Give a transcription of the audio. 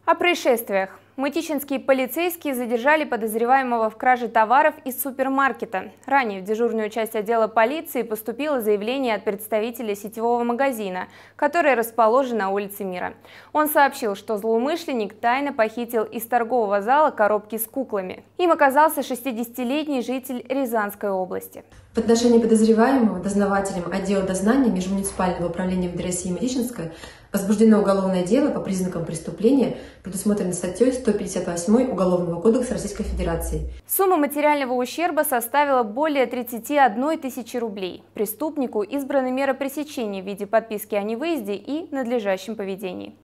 О происшествиях. Мытищинские полицейские задержали подозреваемого в краже товаров из супермаркета. Ранее в дежурную часть отдела полиции поступило заявление от представителя сетевого магазина, который расположен на улице Мира. Он сообщил, что злоумышленник тайно похитил из торгового зала коробки с куклами. Им оказался 60-летний житель Рязанской области. В отношении подозреваемого дознавателем отдела дознания Межмуниципального управления МВД России Мытищинское возбуждено уголовное дело по признакам преступления, предусмотренной статьей 158 Уголовного кодекса Российской Федерации. Сумма материального ущерба составила более 31 тысячи рублей. Преступнику избраны меры пресечения в виде подписки о невыезде и надлежащем поведении.